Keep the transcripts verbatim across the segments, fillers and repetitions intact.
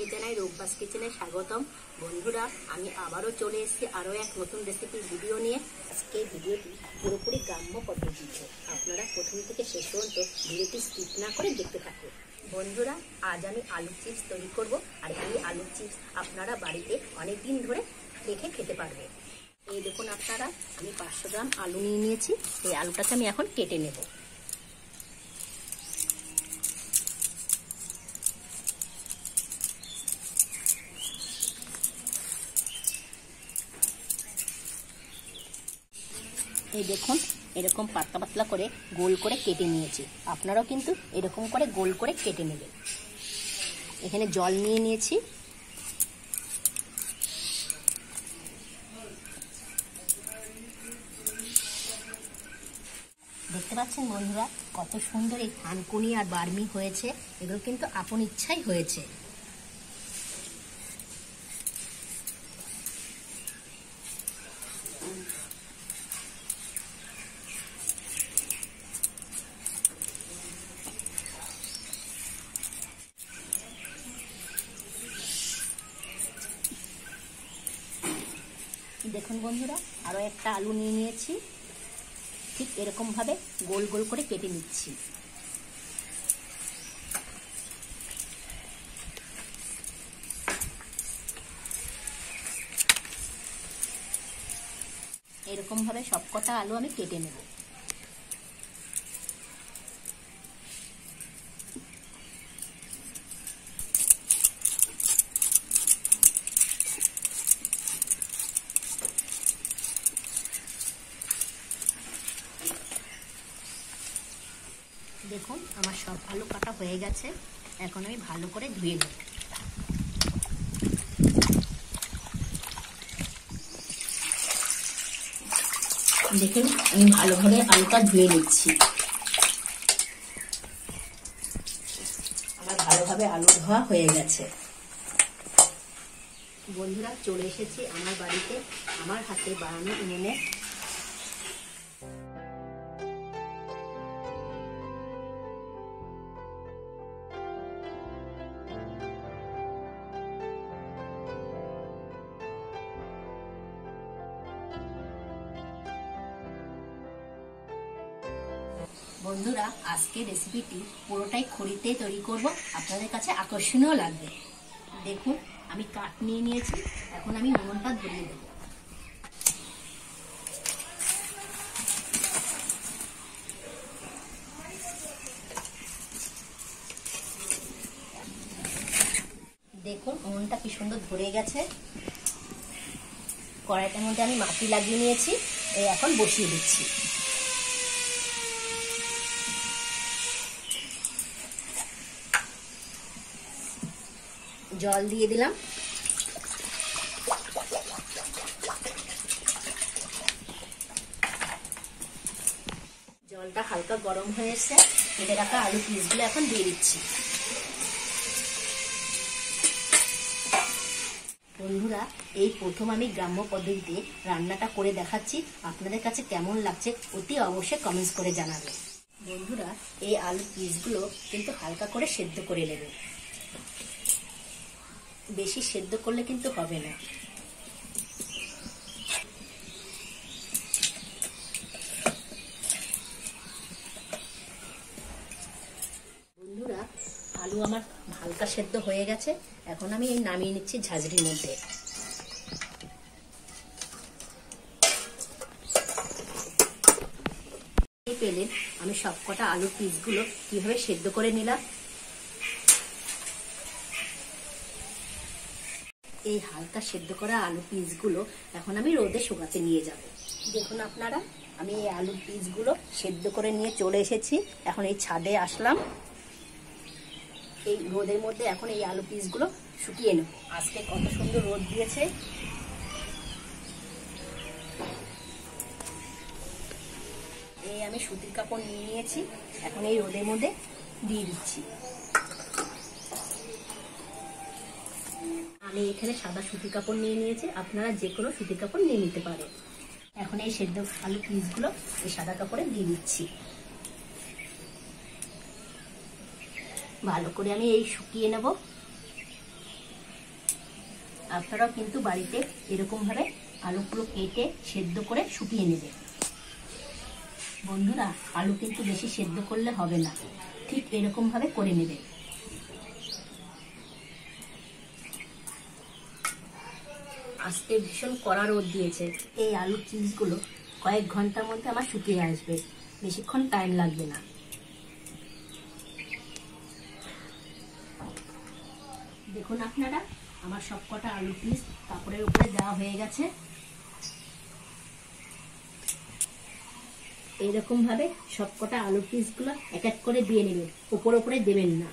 সবাইকে জানাই রূপবাস কিচেনে স্বাগতম। বন্ধুরা, আমি আবারও চলে এসেছি আরও এক নতুন রেসিপির ভিডিও নিয়ে। আজকে ভিডিওটি পুরোপুরি গ্রাম্য পদ্ধতিতে, আপনারা প্রথম থেকে শেষ পর্যন্ত ভিডিওটি স্কিপ না করে দেখতে থাকুন। বন্ধুরা, আজ আমি আলু চিপস তৈরি করব, আর এই আলু চিপস আপনারা বাড়িতে অনেক দিন ধরে রেখে খেতে পারবেন। এই দেখুন আপনারা, আমি পাঁচশো গ্রাম আলু নিয়ে নিয়েছি। এই আলুটাকে আমি এখন কেটে নেব। এই দেখুন, এরকম পাতলা পাতলা করে গোল করে কেটে নিয়েছি। আপনারাও কিন্তু এরকম করে গোল করে কেটে নেবেন। এখানে জল নিয়ে নিয়েছি। দেখতে পাচ্ছেন বন্ধুরা, কত সুন্দর এই থানকুনি আর বার্মি হয়েছে। এগুলো কিন্তু আপন ইচ্ছাই হয়েছে। দেখুন বন্ধুরা, আরো একটা আলু নিয়ে নিয়েছি। ঠিক এরকম ভাবে গোল গোল করে কেটে নিচ্ছি। এরকম ভাবে সবকটা আলু আমি কেটে নেব। দেখুন, আমার সব আলু কাটা হয়ে গেছে। এখন আমি ভালো করে ধুয়ে নেব। দেখুন, আমি ভালোভাবে আলুটা ধুয়ে নিচ্ছি। আমার ভালোভাবে আলু ধোয়া হয়ে গেছে। বন্ধুরা, চলে এসেছি আমার বাড়িতে আমার হাতে বানানো উনুনে। বন্ধুরা, আজকে রেসিপিটি পুরোটাই খড়িতে তৈরি করব, আপনাদের কাছে আকর্ষণীয় লাগবে। দেখুন, আমি কাঠ নিয়ে নিয়েছি। এখন আমি উনুনটা ধরিয়ে দেব। দেখুন, উনুনটা কি সুন্দর ধরে গেছে। কড়াইটার মধ্যে আমি মাটি লাগিয়ে নিয়েছি। এই এখন বসিয়ে দিচ্ছি। জল দিয়ে দিলাম। জলটা হালকা গরম হয়েছে। কেটে রাখা আলু পিসগুলো এখন দিয়ে দিচ্ছি। বন্ধুরা, এই প্রথম আমি গ্রাম্য পদ্ধতিতে রান্নাটা করে দেখাচ্ছি। আপনাদের কাছে কেমন লাগছে অতি অবশ্যই কমেন্টস করে জানাবেন। বন্ধুরা, এই আলু পিসগুলো কিন্তু হালকা করে সেদ্ধ করে নেবেন। বেশি সেদ্ধ করলে কিন্তু হবে না। বন্ধুরা, আলু আমার হালকা সেদ্ধ হয়ে গেছে। এখন আমি এই নামিয়ে নিচ্ছি ঝাঁঝরির মধ্যে। এই পেলেন আমি সবকটা আলু পিসগুলো কিভাবে সেদ্ধ করে নিলাম। এই হালকা সেদ্ধ করা আলু পিসগুলো এখন আমি রোদে শুকাতে নিয়ে যাব। দেখুন আপনারা, আমি এই আলু পিসগুলো সেদ্ধ করে নিয়ে চলে এসেছি। এখন এই ছাদে আসলাম। এই রোদের মধ্যে এখন এই আলু পিসগুলো শুকিয়ে নেব। আজকে কত সুন্দর রোদ দিয়েছে। এই আমি সুতির কাপড় নিয়ে নিয়েছি। এখন এই রোদের মধ্যে দিয়ে দিচ্ছি। আমি এখানে সাদা সুতির কাপড় নিয়ে নিয়েছি। আপনারা যে কোনো সুতির কাপড় নিয়ে নিতে পারেন। এখন এই সেদ্ধ আলু পিসগুলো এই সাদা কাপড়ে দিয়ে দিচ্ছি। ভালো করে আমি এই শুকিয়ে নেব। আপনারাও কিন্তু বাড়িতে এরকমভাবে আলুগুলো কেটে সেদ্ধ করে শুকিয়ে নেবেন। বন্ধুরা, আলু কিন্তু বেশি সেদ্ধ করলে হবে না, ঠিক এরকমভাবে করে নেবেন। আজকে ভীষণ কড়া রোদ দিয়েছে, এই আলুর চিপসগুলো কয়েক ঘন্টার মধ্যে আমার শুকিয়ে আসবে, বেশিক্ষণ টাইম লাগবে না। দেখুন আপনারা, আমার সবকটা আলু পিস কাপড়ের উপরে দেওয়া হয়ে গেছে। এইরকম ভাবে সবকটা আলু পিসগুলো এক এক করে দিয়ে নেবেন, উপর উপরে দেবেন না।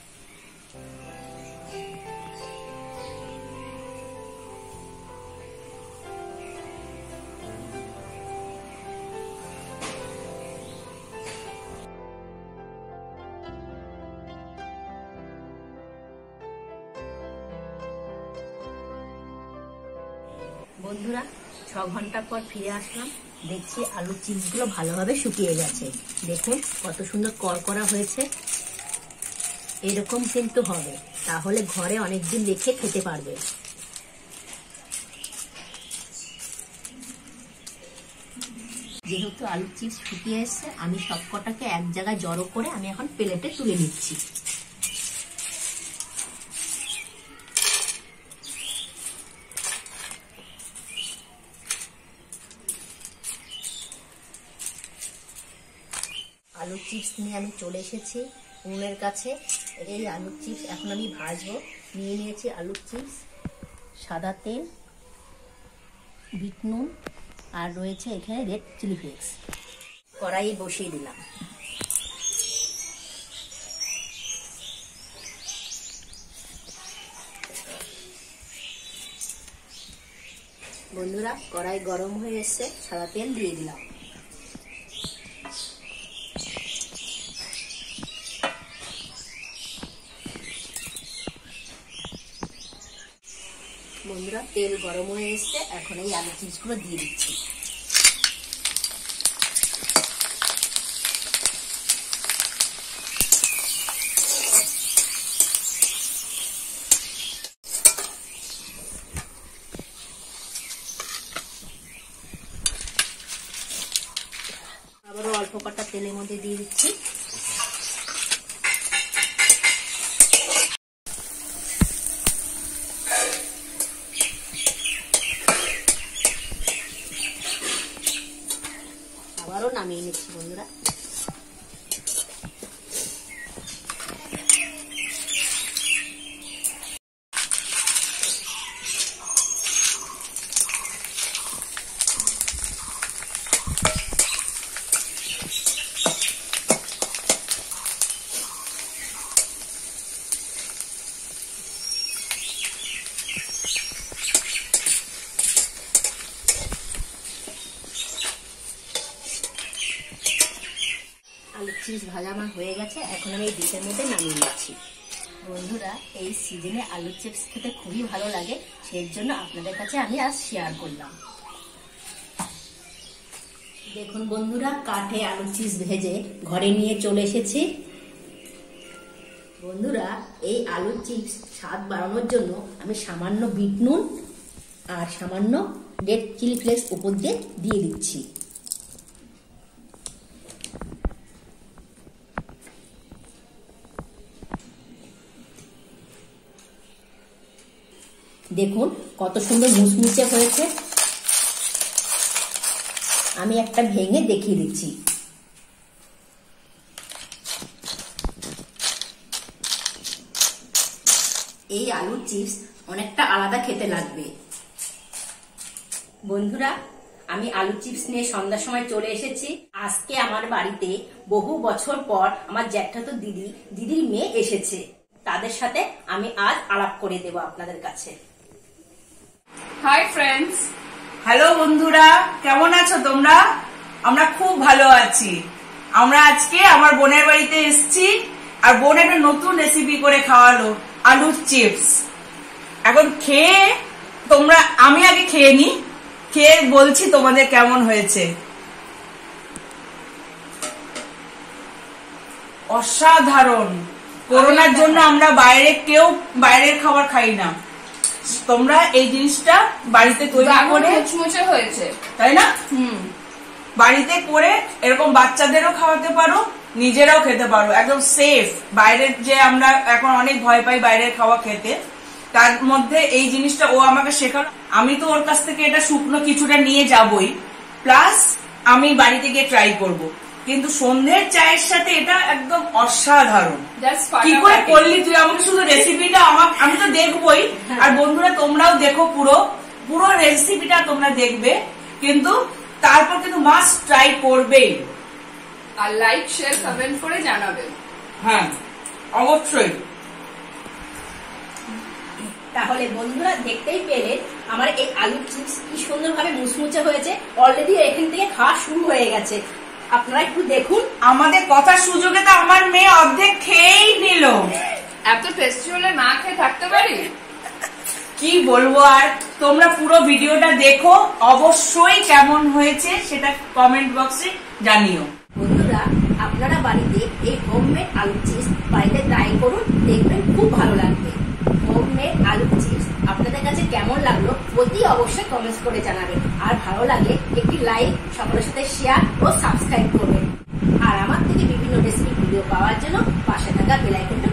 বন্ধুরা, ছ ঘন্টা পর ফিরে আসলাম, দেখছি আলু চিপসগুলো ভালোভাবে শুকিয়ে গেছে। দেখুন কত সুন্দর করকরা হয়েছে। এরকম কিন্তু হবে, তাহলে ঘরে অনেকদিন রেখে খেতে পারবে। যেহেতু আলু চিপস শুকিয়ে এসছে, আমি সবকটাকে এক জায়গায় জড়ো করে আমি এখন প্লেটে তুলে নিচ্ছি। আলু চিপস নিয়ে আমি চলে এসেছি উনুনের কাছে। এই আলু চিপস এখন আমি ভাজবো। নিয়ে নিয়েছি আলু চিপস, সাদা তেল, বিট নুন, আর রয়েছে এখানে রেড চিলি ফ্লেক্স। কড়াই বসিয়ে দিলাম। বন্ধুরা, কড়াই গরম হয়ে এসছে, সাদা তেল দিয়ে দিলাম। বন্ধুরা, তেল গরম হয়ে এসছে, এখন এই আলু চিপসগুলো দিয়ে দিচ্ছি। আবারও অল্প কটা তেলের মধ্যে দিয়ে দিচ্ছি। আবারও নামিয়ে নিচ্ছি। বন্ধুরা, আলু চিপস ভাজা আমার হয়ে গেছে, এখন আমি এই ডিশের মধ্যে নামিয়ে নিচ্ছি। বন্ধুরা, এই সিজনে আলু চিপস খেতে খুবই ভালো লাগে, সেই জন্য আপনাদের কাছে আমি আজ শেয়ার করলাম। দেখুন বন্ধুরা, কাঠে আলু চিপস ভেজে ঘরে নিয়ে চলে এসেছি। বন্ধুরা, এই আলু চিপস স্বাদ বাড়ানোর জন্য আমি সামান্য বিট নুন আর সামান্য রেড চিলি ফ্লেক্স উপর দিয়ে দিয়ে দিচ্ছি। দেখুন কত সুন্দর মুচমুচে হয়েছে। আমি একটা ভেঙে দেখিয়ে দিচ্ছি। এই আলুর চিপস অনেকটা আলাদা খেতে লাগবে। বন্ধুরা, আমি আলু চিপস নিয়ে সন্ধ্যার সময় চলে এসেছি। আজকে আমার বাড়িতে বহু বছর পর আমার জ্যাঠাতো দিদি দিদির মেয়ে এসেছে, তাদের সাথে আমি আজ আলাপ করে দেব আপনাদের কাছে। হাই ফ্রেন্ডস, হ্যালো বন্ধুরা, কেমন আছো তোমরা? আমরা খুব ভালো আছি। আমরা আজকে আমার বোনের বাড়িতে এসেছি, আর বোন একটা নতুন রেসিপি করে খাওয়ালো, আলুর চিপস। এখন খেয়ে তোমরা, আমি আগে খেয়ে নি, খেয়ে বলছি তোমাদের কেমন হয়েছে। অসাধারণ। করোনার জন্য আমরা বাইরে কেউ বাইরের খাবার খাই না, তোমরা এই জিনিসটা বাড়িতে তৈরি করে মুচমুচে হয়েছে, তাই না? হুম, বাড়িতে করে এরকম বাচ্চাদেরও খাওয়াতে পারো, নিজেরাও খেতে পারো, একদম সেফ। বাইরের যে আমরা এখন অনেক ভয় পাই বাইরের খাওয়া খেতে, তার মধ্যে এই জিনিসটা ও আমাকে শেখালো। আমি তো ওর কাছ থেকে এটা শুকনো কিছুটা নিয়ে যাবই, প্লাস আমি বাড়িতে গিয়ে ট্রাই করব। কিন্তু সন্ধ্যের চায়ের সাথে এটা একদম অসাধারণ। কি করে করলি তুই? আমাকে শুধু রেসিপিটা আমাকে, আমি তো দেখবোই, আর বন্ধুরা তোমরাও দেখো, পুরো পুরো রেসিপিটা তোমরা দেখবে, কিন্তু তারপর কিন্তু মাস্ট ট্রাই করবেই। আর লাইক শেয়ার কমেন্ট করে জানাবেন। হ্যাঁ অবশ্যই। তাহলে বন্ধুরা দেখতেই পেলেন আমার এই আলু চিপস কি সুন্দরভাবে মুচমুচে হয়েছে। অলরেডি এখান থেকে খাওয়া শুরু হয়ে গেছে, আপনারা একটু দেখুন। আমাদের কথার সুযোগে তো আমার মেয়ে অর্ধেক খেয়েই নিল। এত টেস্টি হলে না খেয়ে থাকতে পারি? কি বলবো আর, তোমরা পুরো ভিডিওটা দেখো, অবশ্যই কেমন হয়েছে সেটা কমেন্ট বক্সে জানিও। বন্ধুরা আপনারা বাড়িতে এই হোমমেড আলু চিপস বাড়িতে ট্রাই করুন, দেখবেন খুব ভালো লাগবে। হোমমেড আলু চিপস আপনাদের কাছে কেমন লাগলো অতি অবশ্যই কমেন্টস করে জানাবেন। আর ভালো লাগলে একটি লাইক, সকলের সাথে শেয়ার ও সাবস্ক্রাইব করবেন। আর আমার থেকে বিভিন্ন রেসিপি ভিডিও পাওয়ার জন্য পাশে থাকা বেল আইকনটা